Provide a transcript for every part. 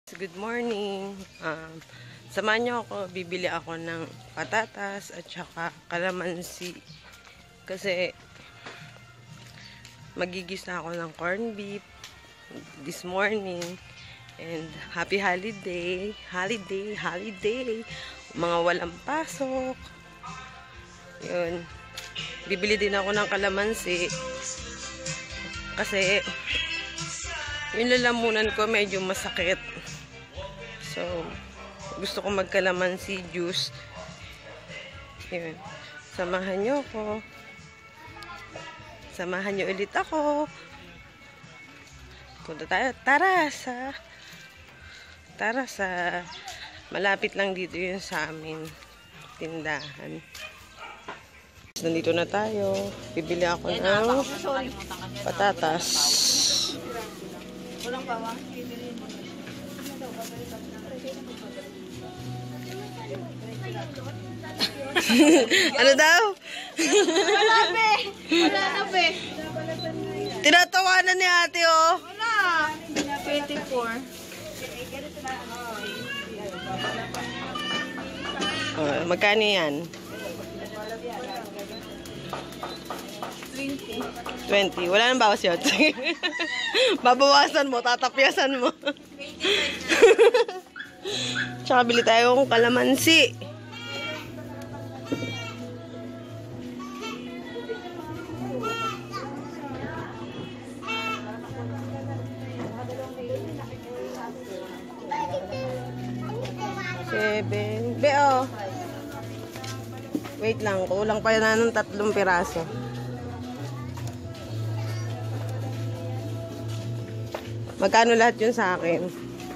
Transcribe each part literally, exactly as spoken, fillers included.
Good morning. Um, samahan niyo ako, bibili ako ng patatas at saka kalamansi. Kasi magigisa ako ng corned beef this morning. And happy holiday, holiday, holiday. Mga walang pasok. Yun. Bibili din ako ng kalamansi. Kasi yung lalamunan ko medyo masakit. So, gusto ko magkalamansi juice. Yun. Samahan nyo ako. Samahan nyo ulit ako. Punta tayo. Tara sa Tara sa malapit lang dito yun sa amin. Tindahan. Nandito na tayo. Bibili ako ng patatas. Walang bawang. Ano daw? Wala be. Wala na be. Tinatawanan ni ate, oh. Wala. twenty-four. Oh, magkano yan? twenty. twenty. Wala nang bawas yun. Babawasan mo, tatapyasan mo. Tsaka bili tayo ng kalamansi. Seven. Be, oh. Wait lang. Kulang pa na ng tatlong piraso. Magkano lahat yun sa akin?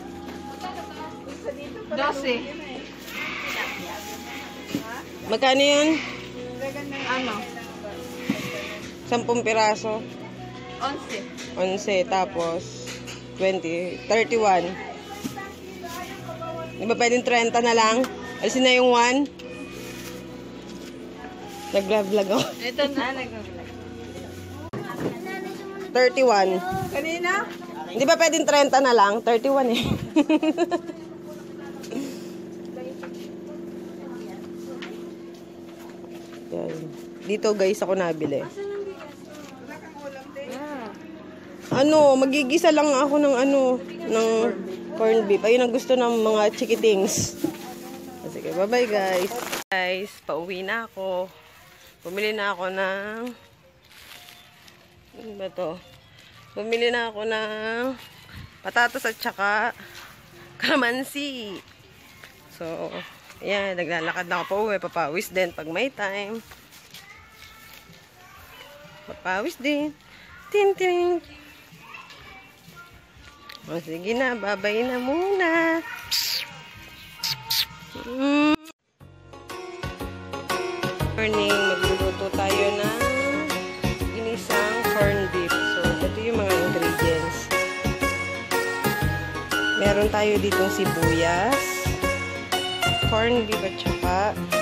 Dose. Magkano yun? Ano? Sampung piraso. Onse. Onse. Tapos, twenty. thirty-one. Di ba pwedeng thirty na lang? Alisin na yung one. Nag-vlog ako. Ito na. Nag-vlog. thirty-one. Kanina? Di ba pwedeng thirty na lang? thirty-one eh. Yan. Dito guys ako nabili. Ano, magigisa lang ako ng ano, ng corned beef. Ayun ang gusto ng mga chikitings. Sige, bye-bye guys. Guys, pauwi na ako. Bumili na ako ng ano ba to? Bumili na ako ng patatas at saka kalamansi. So, ayan, naglalakad na ako pa uwi. Papawis din pag may time. Papawis din. Tin, tin. O, sige na, babay na muna. Mm. Morning, magluluto tayo ng inisang corned beef. So, ito yung mga ingredients. Meron tayo ditong sibuyas, corned beef at saka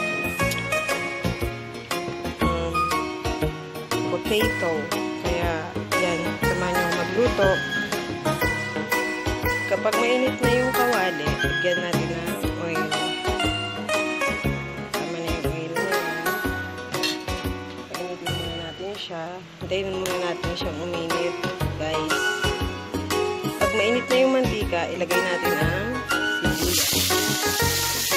um, potato. Kaya, yan, samahan nyo magluto. Kapag mainit na yung kawali, bigyan natin ng oil. Tama na yung oil na yan. Painitin muna natin siya. Hintayin muna natin siyang uminit, guys. Pag mainit na yung mantika, ilagay natin ang sibuyas.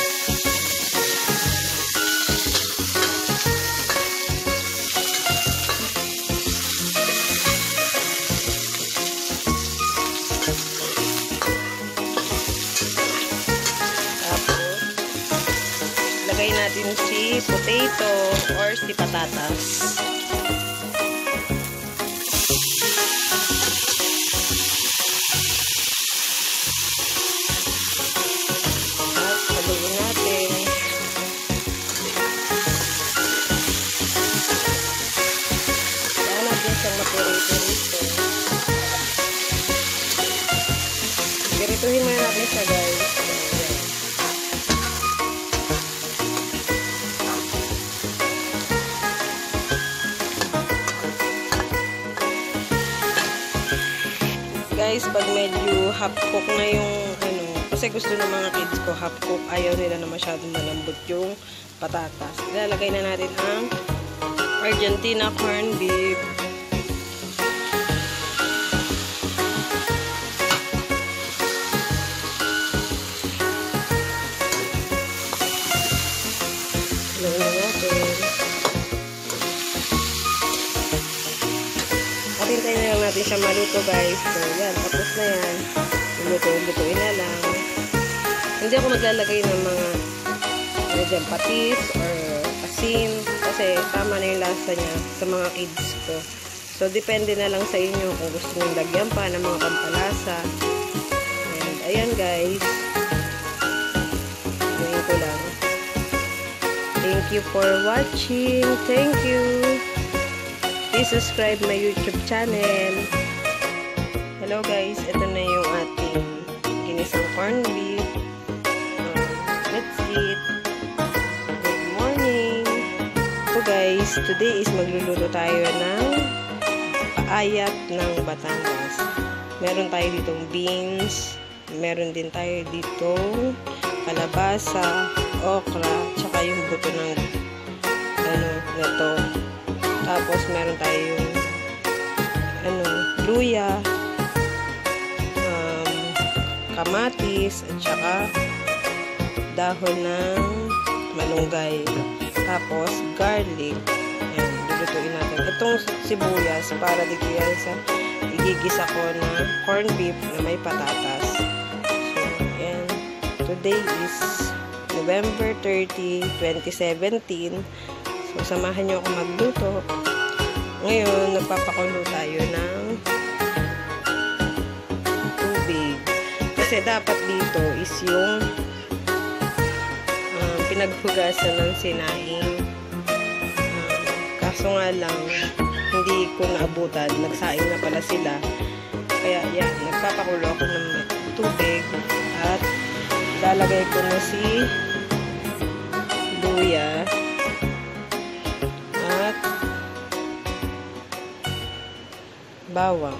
Lagay natin si potato or si patatas. At haluin natin. Kaya natin siyang mapirito-rito. Pirituhin muna natin siya, guys. guys, pag medyo half cook na yung ano, Kasi gusto ng mga kids ko half cook. Ayaw nila na masyadong malambot yung patatas. Ilalagay na natin ang Argentina corned beef. Ilalagay na natin. Patintayin na lang natin siya maluto, guys. So, yan. Tapos na yan. Luto-lutuin na lang. Hindi ako maglalagay ng mga ano dyan, patis or asin. Kasi tama na yung lasa niya sa mga kids ko. So, depende na lang sa inyo kung gusto nyo lagyan pa ng mga pampalasa. And, ayan guys. Gawin ko lang. Thank you for watching. Thank you. Please subscribe my YouTube channel. Hello guys. Ito na yung ating ginisang corned beef. Um, let's eat. Good morning. So guys, today is magluluto tayo ng paayat ng Batangas. Meron tayo ditong beans. Meron din tayo ditong kalabasa, okra, tsaka yung buto ng ano, neto. Tapos meron tayong ano, luya, um, kamatis, at saka dahon ng malunggay. Tapos garlic. Ayan, lulutuin natin. Itong sibuyas para dito yan sa igigisa ko na corned beef na may patatas. So, ayan. Today is November thirtieth, twenty seventeen. So, samahan nyo ako magluto. Ngayon, nagpapakulo tayo ng tubig. Kasi dapat dito is yung um, pinaghugasan ng sinaing. Um, kaso nga lang, hindi ko naabutan. Nagsaing na pala sila. Kaya, yan. Nagpapakulo ako ng tubig. At lalagay ko na si luya. At bawang.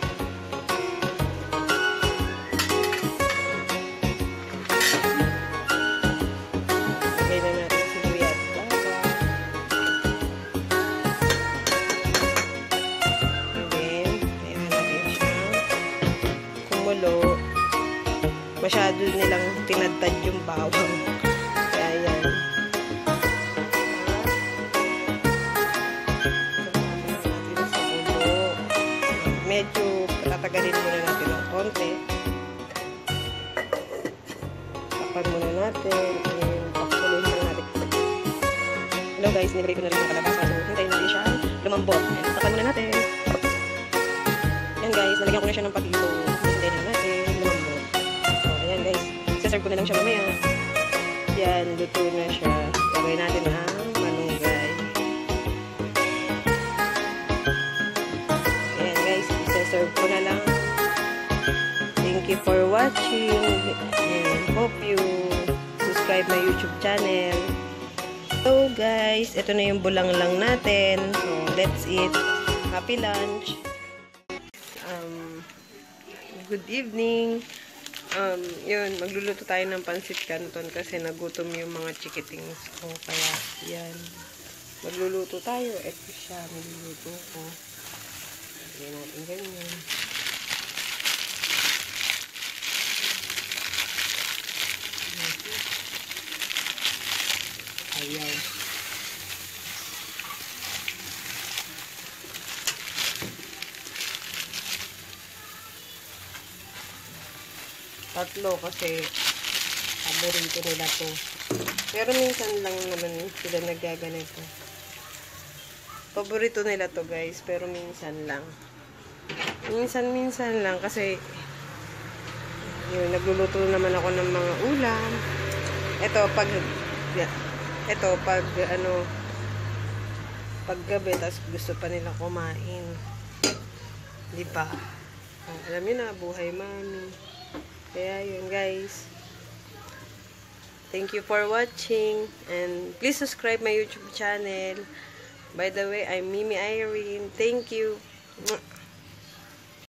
Lagay na natin si luya at bawang. And then, ayan natin siya. Kumulo. Masyado nilang tinadtad yung bawang. Kaya yan. Medyo patatagalin muna natin ng konti. Takpan muna natin. And pakuloyin muna natin. Hello guys, nilagay ko na rin yung kalabasa. So, hintayin natin siya lumambot. And takpan muna natin. Ayan guys, nalagyan ko na siya ng pati. So, hintayin na natin lumambot. So, ayan guys. Saserve ko na lang siya mamaya. Yan, luto na siya. Lagay natin ang malunggay. Serve ko na lang. Thank you for watching and hope you subscribe my YouTube channel. So guys, ito na yung bulang lang natin. So let's eat. Happy lunch. Um, good evening. Um, yun, magluluto tayo ng pansit canton kasi nagutom yung mga chikitings ko. Kaya yan. Magluluto tayo. Ito siya, magluluto ko. Lagyan natin ganyan. Ayaw. Tatlo kasi paborito nila to. Pero minsan lang naman sila nagaganito. Paborito nila to guys, pero minsan lang. Minsan-minsan lang kasi yun, nagluluto naman ako ng mga ulam. Ito pag ito pag ano pag gabi, tas gusto pa nila kumain. Di ba? Oh, alam niyo na, buhay mami. Kaya yun guys. Thank you for watching and please subscribe my YouTube channel. By the way, I'm Mimi Irene. Thank you.